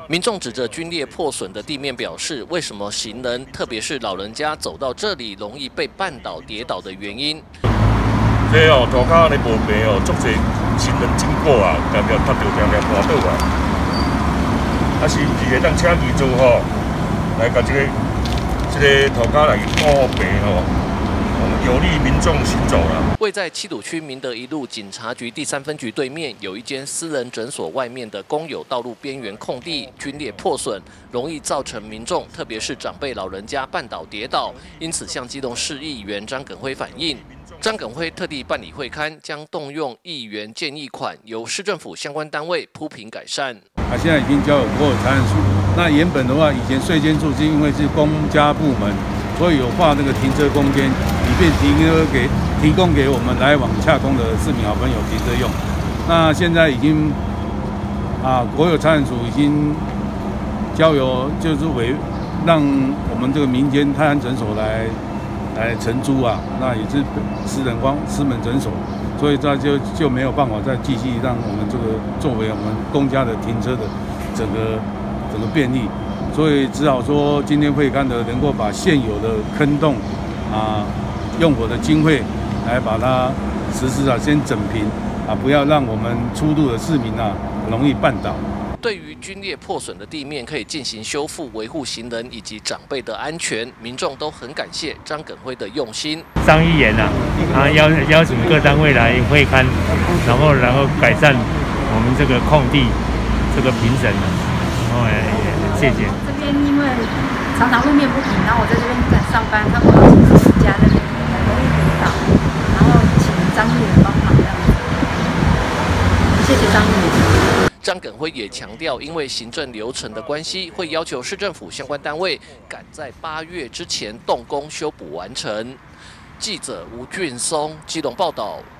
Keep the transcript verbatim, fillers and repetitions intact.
民众指着龟裂破损的地面表示，为什么行人，特别是老人家走到这里容易被绊倒、跌倒的原因。 这哦，涂骹安尼无平哦，足侪行人经过啊，常常踏到，常常滑倒啊。啊，是毋是会当请技术吼，来甲这个这个涂骹来保护平吼？ 有利民众行走了。 位在七堵区民德一路警察局第三分局对面，有一间私人诊所外面的公有道路边缘空地，龟裂破损，容易造成民众，特别是长辈老人家绊倒跌倒。因此，向基隆市议员张耿辉反映。 张耿辉特地办理会刊，将动用议员建议款，由市政府相关单位铺平改善。 啊，现在已经交由国有财产署。那原本的话，以前税监处是因为是公家部门，所以有划那个停车空间，以便提供给提供给我们来往洽公的市民好朋友停车用。那现在已经啊，国有财产署已经交由就是委让我们这个民间泰安诊所来。 来承租啊，那也是私人光私门诊所，所以这就就没有办法再继续让我们这个作为我们公家的停车的整个整个便利，所以只好说今天会刊的能够把现有的坑洞啊，用我的经费来把它实施啊，先整平啊，不要让我们出入的市民啊容易绊倒。 对于龟裂破损的地面，可以进行修复，维护行人以及长辈的安全，民众都很感谢张耿辉的用心。 张议员啊，啊邀邀请各单位来会勘，然后然后改善我们这个空地这个评审，哦，谢谢。 这边因为常常路面不平，然后我在这边赶上班，看过好几次私家在那边容易跌倒，然后请张议员帮忙这样子。谢谢张议员。 张耿辉也强调，因为行政流程的关系，会要求市政府相关单位赶在八月之前动工修补完成。记者吴俊松基隆报道。